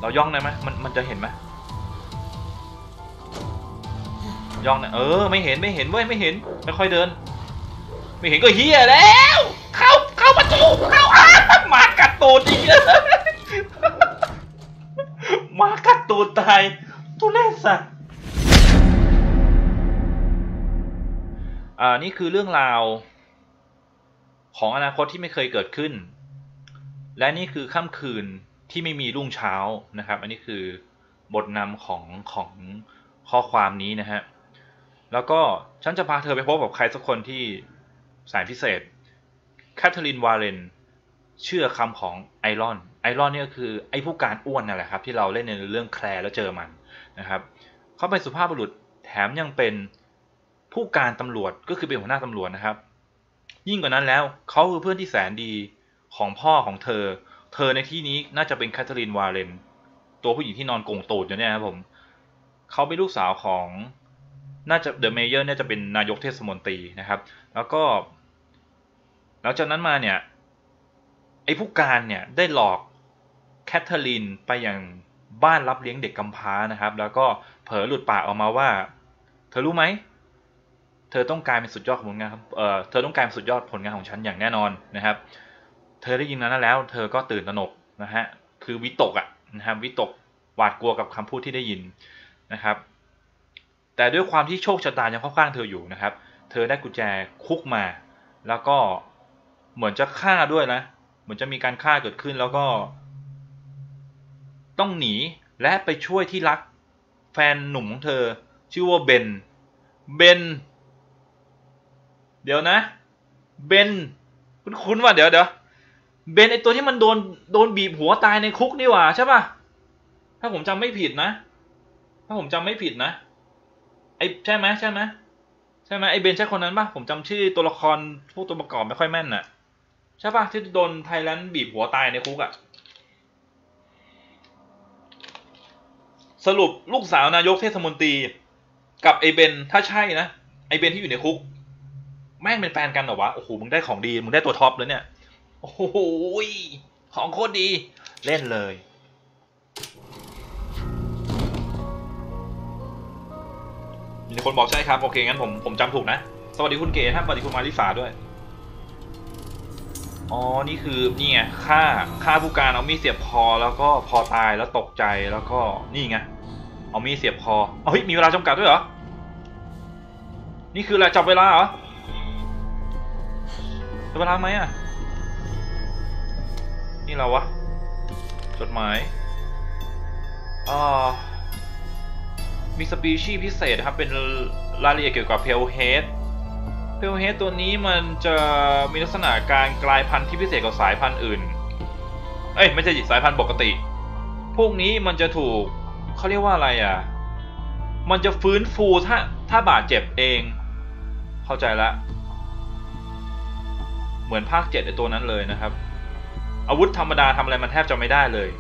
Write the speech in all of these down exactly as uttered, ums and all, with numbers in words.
เราย่องได้ไหมมันมันจะเห็นไหมย่องนะเออไม่เห็นไม่เห็นเว้ยไม่เห็นค่อยๆเดินไม่เห็นก็เฮียแล้วเข้าเข้าประตูเข้าอ้ามากัดตูดอีกมากัดตูดตายทุเรศสัสอ่านี่คือเรื่องราวของอนาคตที่ไม่เคยเกิดขึ้นและนี่คือค่ำคืนที่ไม่มีรุ่งเช้านะครับอันนี้คือบทนำของของข้อความนี้นะฮะแล้วก็ฉันจะพาเธอไปพบกับใครสักคนที่แสนพิเศษแคทเธอรีนวาเลนเชื่อคำของไอรอนไอรอนนี่ก็คือไอ้ผู้การอ้วนนั่นแหละครับที่เราเล่นในเรื่องแคลร์แล้วเจอมันนะครับเขาเป็นสุภาพบุรุษแถมยังเป็นผู้การตำรวจก็คือเป็นหัวหน้าตำรวจนะครับยิ่งกว่านั้นแล้วเขาคือเพื่อนที่แสนดีของพ่อของเธอเธอในที่นี้น่าจะเป็นแคทเธอรีนวาเลนตัวผู้หญิงที่นอนโกงตูดอยู่เนี่ยครับผมเขาเป็นลูกสาวของน่าจะเดอะเมเยอร์น่าจะเป็นนายกเทศมนตรีนะครับแล้วก็หลังจากนั้นมาเนี่ยไอ้ผู้การเนี่ยได้หลอกแคทเธอรีนไปยังบ้านรับเลี้ยงเด็กกำพร้านะครับแล้วก็เผลอหลุดปากออกมาว่าเธอรู้ไหมเธอต้องกลายเป็นสุดยอดผลงานเอ่อเธอต้องกลายเป็นสุดยอดผลงานของฉันอย่างแน่นอนนะครับเธอได้ยินนั้นแล้วเธอก็ตื่นตระหนกนะฮะคือวิตกอ่ะนะครับวิตกหวาดกลัวกับคำพูดที่ได้ยินนะครับแต่ด้วยความที่โชคชะตายังเข้าข้างเธออยู่นะครับเธอได้กุญแจคุกมาแล้วก็เหมือนจะฆ่าด้วยนะเหมือนจะมีการฆ่าเกิดขึ้นแล้วก็ต้องหนีและไปช่วยที่รักแฟนหนุ่มของเธอชื่อว่าเบนเบนเดี๋ยวนะเบนคุ้นๆว่าเดี๋ยวเดี๋ยวเบนไอตัวที่มันโดนโดนบีบหัวตายในคุกนี่หว่าใช่ป่ะถ้าผมจำไม่ผิดนะถ้าผมจำไม่ผิดนะไอใช่ไหมใช่ไหมใช่ไหมไอเบนใช่คนนั้นป่ะผมจำชื่อตัวละครพวกตัวประกอบไม่ค่อยแม่นน่ะใช่ป่ะที่โดนไทแลนด์บีบหัวตายในคุกอ่ะสรุปลูกสาวนายกเทศมนตรีกับไอเบนถ้าใช่นะไอเบนที่อยู่ในคุกแม่งเป็นแฟนกันเหรอวะโอ้โหมึงได้ของดีมึงได้ตัวท็อปแล้วเนี่ยโอ้โหของโคตรดีเล่นเลยมีคนบอกใช่ครับโอเคงั้นผมผมจำถูกนะสวัสดีคุณเก๋ครับสวัสดีคุณมาริสาด้วยอ๋อนี่คือนี่ไงฆ่าฆ่าผู้การเอามีดเสียบคอแล้วก็พอตายแล้วตกใจแล้วก็นี่ไงเอามีดเสียบคอเฮ้ยมีเวลาจำกัดด้วยเหรอนี่คืออะไรจับเวลาเหรอจับเวลาไหมอ่ะนี่เราวะจดหมายอ่ามีสปีชีส์พิเศษครับเป็นรายละเอียดเกี่ยวกับเพลเฮดเพลเฮดตัวนี้มันจะมีลักษณะการกลายพันธุ์ที่พิเศษกว่าสายพันธุ์อื่นเอ้ยไม่ใช่สายพันธุ์ปกติพวกนี้มันจะถูกเขาเรียกว่าอะไรอ่ะมันจะฟื้นฟูถ้าถ้าบาดเจ็บเองเข้าใจละเหมือนภาคเจ็ดไอตัวนั้นเลยนะครับอาวุธธรรมดาทำอะไรมันแทบจะไม่ได้เลย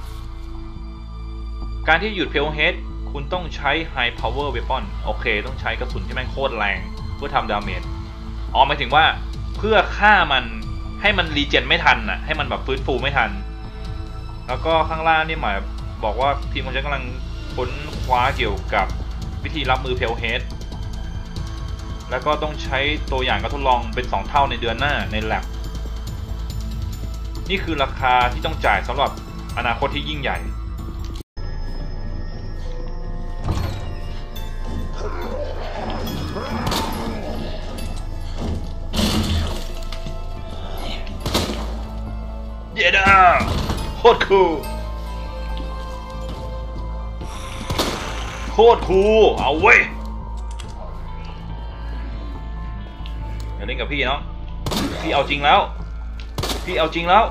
การที่หยุดเพลเฮดคุณต้องใช้ High Power Weapon โอเคต้องใช้กระสุนที่แม่งโคตรแรงเพื่อทำดาเมจอ๋อหมายถึงว่าเพื่อฆ่ามันให้มันรีเจนไม่ทันน่ะให้มันแบบฟื้นฟูไม่ทันแล้วก็ข้างล่างนี่หมายบอกว่าทีมของฉันกำลังค้นคว้าเกี่ยวกับวิธีรับมือเพลเฮดแล้วก็ต้องใช้ตัวอย่างการทดลองเป็นสองเท่าในเดือนหน้าใน lab นี่คือราคาที่ต้องจ่ายสำหรับอนาคตที่ยิ่งใหญ่เย้ด้าโคตรคูลโคตรคูลเอาเว้ยอย่าเล่นกับพี่เนาะพี่เอาจริงแล้วพี่เอาจริงแล้ว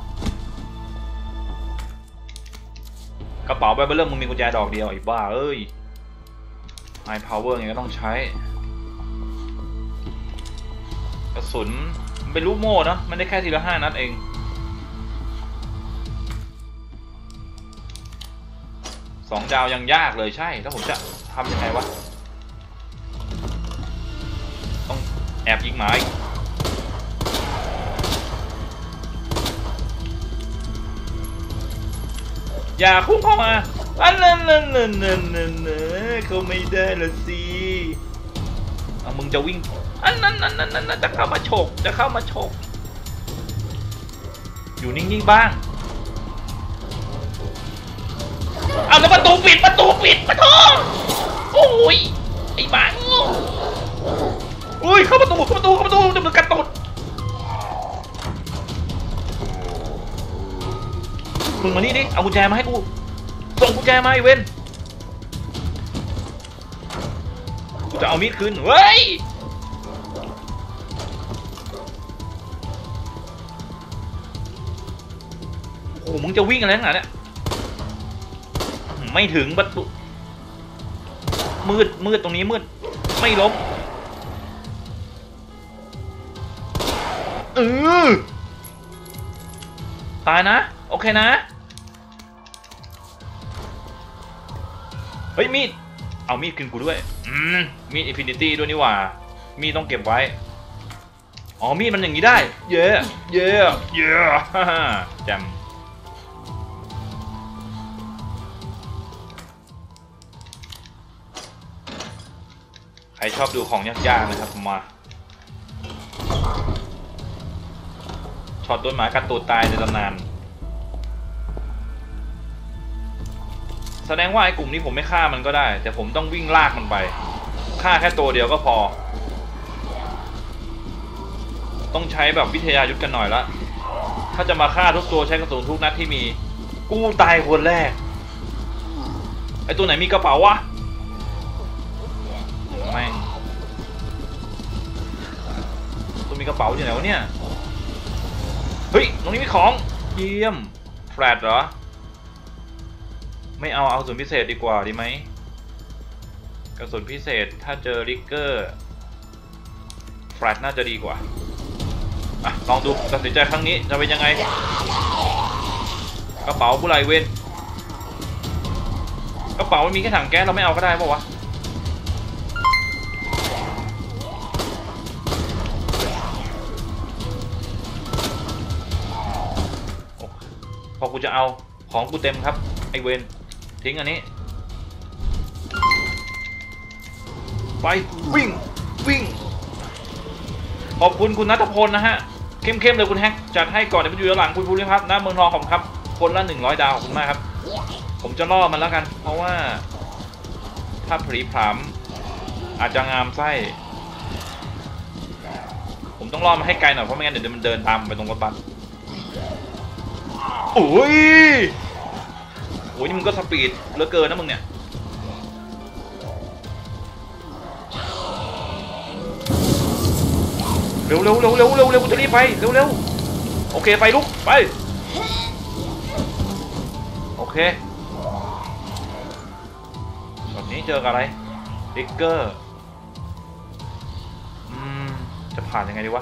กระเป๋าใบเบลเลอร์มึงมีกุญแจดอกเดียวไอ้บ้าเอ้ย High Power ไงก็ต้องใช้กระสุนมันเป็นลูกโม่เนาะมันได้แค่ทีละห้านัดเองสองดาวยังยากเลยใช่แล้วผมจะทำยังไงวะต้องแอบยิงหมาอีกอย่าพุ่งเข้ามาอันนั้นนั่นนั่นนั่นนั่นเขาไม่ได้ละสิเอามึงจะวิ่งอันนั้นนั่นนั่นนั่นจะเข้ามาฉกจะเข้ามาฉกอยู่นิ่งๆบ้างเอาแล้วประตูปิดประตูปิดประตูโอ้ยไอ้บ้าอุ้ยเข้าประตูเข้าประตูเข้าประตูจะมึงกระตุดมึงมานี่ดิเอากุญแจมาให้กูส่งกุญแจมาไอ้เว้นกูจะเอามีดคืนเฮ้ยโอ้มึงจะวิ่งอะไรนักหนาเนี่ยไม่ถึงประตูมืดมืดตรงนี้มืดไม่ล้มเออตายนะโอเคนะเฮ้ยมีดเอามีดคืนกูด้วยอืมมีดอินฟินิตี้ด้วยนี่หว่ามีดต้องเก็บไว้อ๋อมีดมันอย่างนี้ได้เย้เย้เย้ฮ่าฮ่าแจมใครชอบดูของยากๆนะครับมาช็อตโดนหมากัดตูดตายในตำนานแสดงว่าไอ้กลุ่มนี้ผมไม่ฆ่ามันก็ได้แต่ผมต้องวิ่งลากมันไปฆ่าแค่ตัวเดียวก็พอต้องใช้แบบวิทยายุทธกันหน่อยละถ้าจะมาฆ่าทุกตัวใช้กระสุนทุกนัดที่มีกูตายคนแรกไอ้ตัวไหนมีกระเป๋าวะแม่งตัวมีกระเป๋าอยู่ไหนวะเนี่ยเฮ้ยตรงนี้มีของเยี่ยมแฟลตเหรอไม่เอาเอากระสุนพิเศษดีกว่าดีไหมกระสุนพิเศษถ้าเจอริกเกอร์แฟลตน่าจะดีกว่าอ่ะลองดูตัดสินใจครั้งนี้จะเป็นยังไงกระเป๋าผู้ไรเว้นกระเป๋ามันมีแค่ถังแก๊สเราไม่เอาก็ได้ป่าววะพอกูจะเอาของกูเต็มครับไอเวนทิ้งอันนี้ไปวิ่งวิ่งขอบคุณคุณณัฐพลนะฮะเข้มๆเลยคุณแฮกจัดให้ก่อนเดี๋ยวไปอยู่ด้านหลังคุณภูริพัฒน์ณเมืองทองขอบคุณครับคนละหนึ่งร้อยดาวขอบคุณมากครับผมจะล่อมันแล้วกันเพราะว่าถ้าผลีผลามอาจจะงามไส้ผมต้องล่อมันให้ไกลหน่อยเพราะไม่งั้นเดี๋ยวมันเดินตามไปตรงรถบัสโอ้ยโอ้ยนี่มึงก็สปีดเหลือเกินนะมึงเนี่ยเร็วเร็วเร็วเร็วเร็วเร็วจะรีบไปเร็วเร็วโอเคไฟลุกไปโอเคตอนนี้เจอกับอะไรดิกเกอร์อืมจะผ่านยังไงดีวะ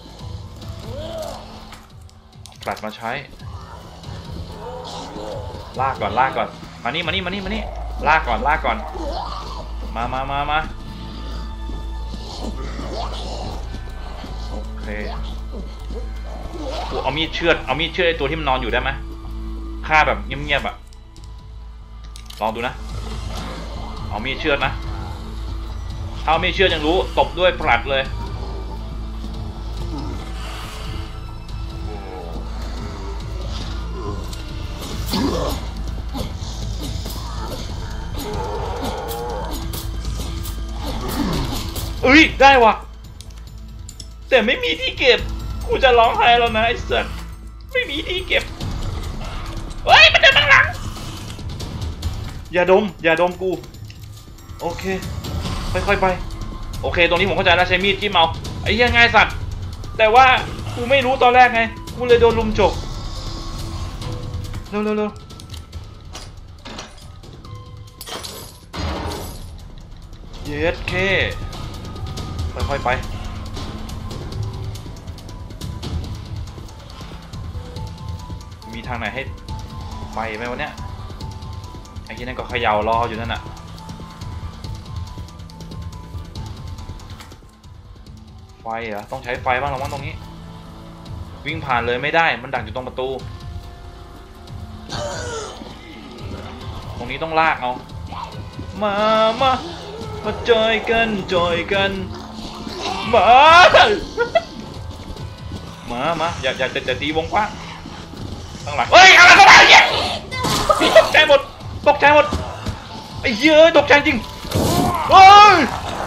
ปลัดมาใช้ลากก่อนลากก่อนมานี่มานี่มานี่มานี่ลากก่อนลากก่อนมามามามาโอเคกูเอามีดเชือดเอามีดเชือดไอตัวที่มันนอนอยู่ได้ไหมฆ่าแบบเงียบๆอะลองดูนะเอามีดเชือดนะถ้าเอามีดเชือดยังรู้ตบด้วยปลัดเลยเอ้ยได้วะแต่ไม่มีที่เก็บกูจะร้องไห้แล้วนะไอ้สัสไม่มีที่เก็บเฮ้ยมันเดินมาหลังอย่าดมอย่าดมกูโอเคค่อยๆไปโอเคตรงนี้ผมเข้าใจแล้วใช้มีดจิ้มเอาไอ้เหี้ยง่ายสัตว์แต่ว่ากูไม่รู้ตอนแรกไงกูเลยโดนลุมจกเร็วเร็วเร็วเย็ดเคค่อยๆไปมีทางไหนให้ไปไหมวะเนี่ยไอ้ที่นั่นก็เขย่ารออยู่นั่นน่ะไฟเหรอต้องใช้ไฟบ้างหรอวะตรงนี้วิ่งผ่านเลยไม่ได้มันดักอยู่ตรงประตูรงนี้ต้องลากเอามามามาจอยกันจอยกันมามามาอย่าอย่าจะตีวงกว้างข้างหลังเฮ้ยอะไรก็ได้เนี่ยตกใจหมดตกใจหมดไอ้เหี้ยตกใจจริงเฮ้ย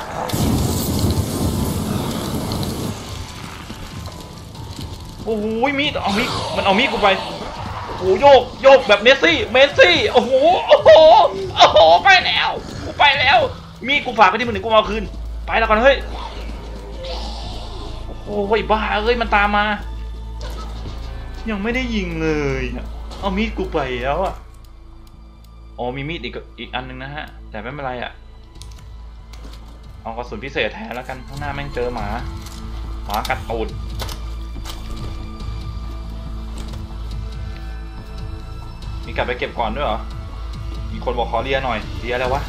โอ้โหมีดเอามีดมันเอามีดกูไปโอ้โยกโยกแบบเมสซี่เมสซี่โอ้โหโอ้โหโอ้โหไปแล้วกูไปแล้วมีดกูฝากไปที่มึงหนึ่งกูเอาคืนไปแล้วกันเฮ้ยโอ้ยบ้าเอ้ยมันตามมายังไม่ได้ยิงเลยเอามีดกูไปแล้วอะอ๋อมีมีดอีกอีกอันนึงนะฮะแต่ไม่เป็นไรอะเอากระสุนพิเศษแทนแล้วกันข้างหน้าแม่งเจอหมาหมากัดตูดมีกลับไปเก็บก่อนด้วยเหรอมีคนบอกขอเลียหน่อยเลียแล้ววะ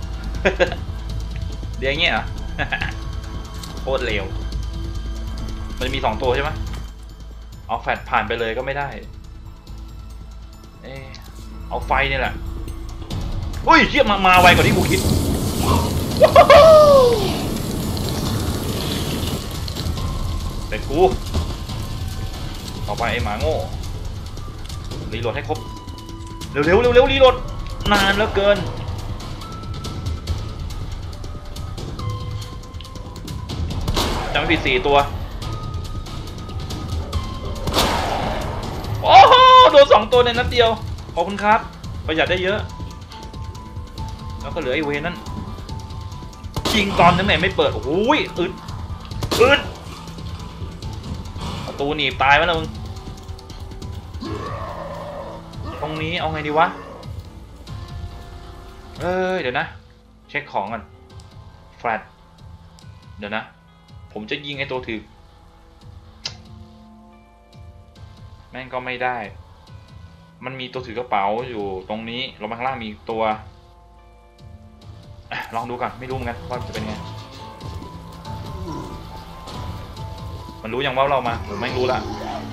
เลียเงี้ยเหรอ โคตรเลวมันมีสองตัวใช่ไหมเอาแฟลชผ่านไปเลยก็ไม่ได้เออเอาไฟนี่แหละอุ้ยเชี่ยมามาไวกว่าที่กูคิดแต่กูต่อไปไอ้หมาโง่รีโหลดให้ครบเร็วเร็วเร็วเร็วรีโหลดนานแล้วเกินจำไม่ผิดสี่ตัวโอ้โหโดนสองตัวในนัดเดียวขอบคุณครับประหยัดได้เยอะแล้วก็เหลือไอ้เวนั่นยิงตอนนั้นไหนไม่เปิดโอ้ยอึดอึดประตูหนีบตายไหมล่ะมึงตรงนี้เอาไงดีวะเอ้ยเดี๋ยวนะเช็คของก่อนแฟลชเดี๋ยวนะผมจะยิงไอ้ตัวถือแม่งก็ไม่ได้มันมีตัวถือกระเป๋าอยู่ตรงนี้ลงมาข้างล่างมีตัวลองดูก่อนไม่รู้เหมือนกันว่าจะเป็นไงมันรู้ยังว่าเรามาผมไม่รู้ละ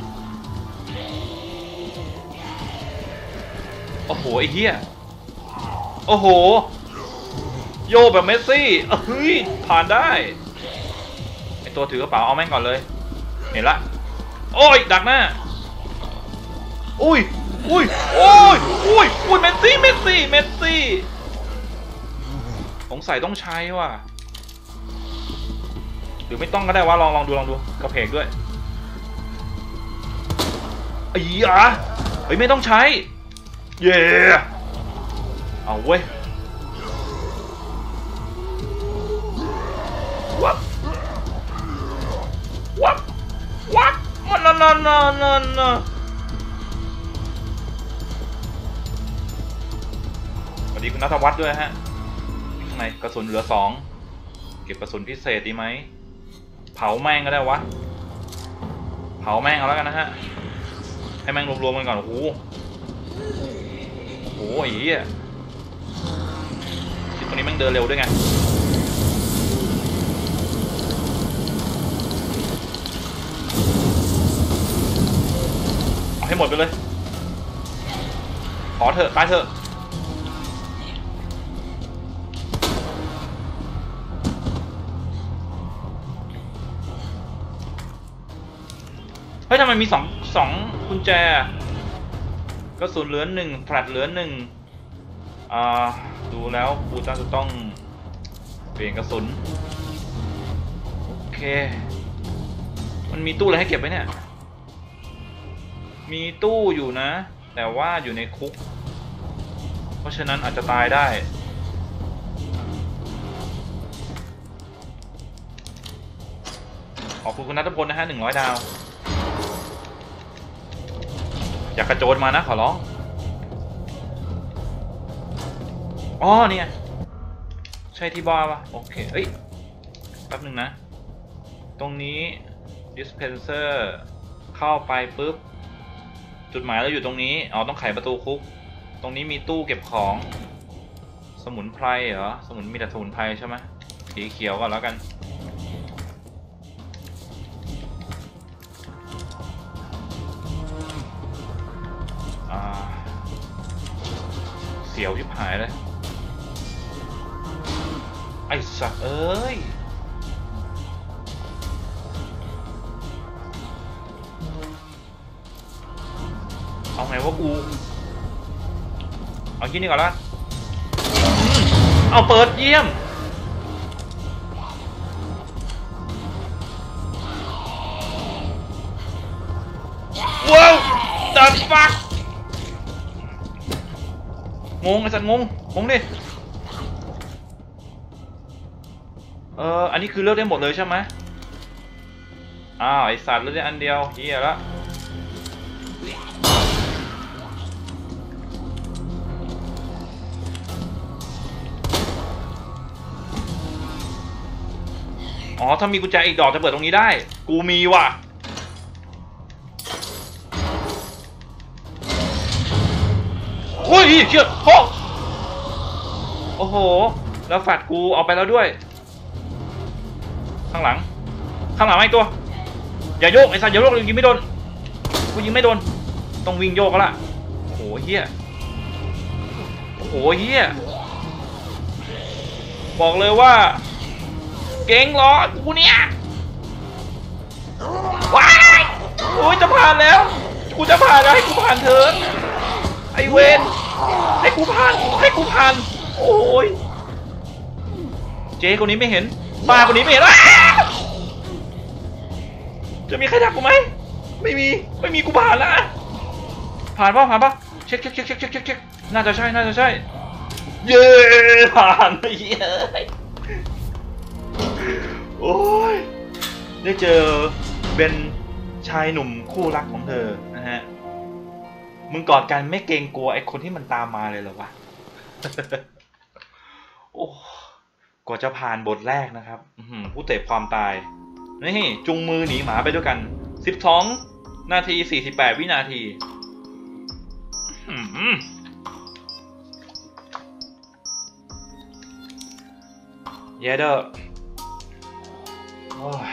โอ้โหไอ้เหี้ยโอ้โหโยแบบเมสซี่เฮ้ยผ่านได้ไอตัวถือกระเป๋าเอาแม่งก่อนเลยเห็นละโอ้ยดักหน้าอุ้ยอุ้ยอุ้ยอุ้ยอุ้ยเมสซี่เมสซี่เมสซี่สงสัยต้องใช้ว่ะหรือไม่ต้องก็ได้วะลองลองดูลองดูกระเพกด้วยไอ้ยะเฮ้ยไม่ต้องใช้เย่เอาเว้ยวับวับวับมันนั่นนั่นนั่นนั่นสวัสดีคุณณัฐวัฒน์ด้วยฮะข้างในกระสุนเหลือสองเก็บกระสุนพิเศษดีไหมเผาแม่งก็ได้วะเผาแม่งเอาแล้วกันนะฮะให้แม่งรวมๆกันก่อนโอ้โหโอ้โหไอ้เหี้ยตัวนี้แม่งเดินเร็วด้วยไงเอาให้หมดไปเลยขอเถอะตายเถอะเฮ้ยทำไมมีสองสองกุญแจกระสุนเหลือหนึ่งแฟลชเหลือหนึ่งอ่าดูแล้วกูจะต้องเปลี่ยนกระสุนโอเคมันมีตู้อะไรให้เก็บไหมเนี่ยมีตู้อยู่นะแต่ว่าอยู่ในคุกเพราะฉะนั้นอาจจะตายได้ขอบคุณคุณณัฐพลนะฮะหนึ่งร้อยดาวอยากกระโจนมานะขอร้องอ๋อเนี่ยใช่ที่บ้าปะโอเคเอ้ยแป๊บหนึ่งนะตรงนี้ dispenser เข้าไปปุ๊บจุดหมายเราอยู่ตรงนี้อ๋อต้องไขประตูคุกตรงนี้มีตู้เก็บของสมุนไพรเหรอสมุนมีแต่สมุนไพรใช่ไหมสีเขียวก่อนแล้วกันสสียวชิบหายเลยไอ้สัตว์เอ้ยเอาไงวะกูเอาที่นี่ก่อนละเอาเปิดเยี่ยมว้าวตัดฟักงงไอ้สัตว์งงงงดิเอออันนี้คือเลือกได้หมดเลยใช่ไหมอ้าวไอ้สัตว์เลือกได้อันเดียวเฮียละอ๋อถ้ามีกุญแจอีกดอกจะเปิดตรงนี้ได้กูมีว่ะโอ้ยเชี่ยโอ้โอ้โหแล้วแฟดกูเอาไปแล้วด้วยข้างหลังข้างหลังไอ้ตัวอย่าโยกไอ้สัตว์อย่าโยกยิงไม่โดนกูยิงไม่โดนต้องวิ่งโยกแล้วล่ะโอ้โหเฮียโอ้โหเฮียบอกเลยว่าเก่งเหรอกูเนี่ยว้ายโอ้ยจะผ่านแล้วกูจะผ่านแล้วให้กูผ่านเถอะไอเวนให้กูผ่านให้กูผ่านโอ้ยเจ๊คนนี้ไม่เห็นป้าคนนี้ไม่เห็นจะมีใครดักกูไหมไม่มีไม่มีกูผ่านแล้วผ่านป่ะผ่านป่ะเช็คเช็คเช็คเช็คเช็คเช็คน่าจะใช่น่าจะใช่เย้ผ่านไปเย้โอ้ยได้เจอเป็นชายหนุ่มคู่รักของเธอนะฮะมึงกอดกันไม่เกรงกลัวไอ้คนที่มันตามมาเลยเหรอวะ โอ้กว่าจะผ่านบทแรกนะครับผู้เตะความตายนี่จุงมือหนีหมาไปด้วยกันสิบสองนาทีสี่สิบแปดวินาทีเยเดอร์โอ้ย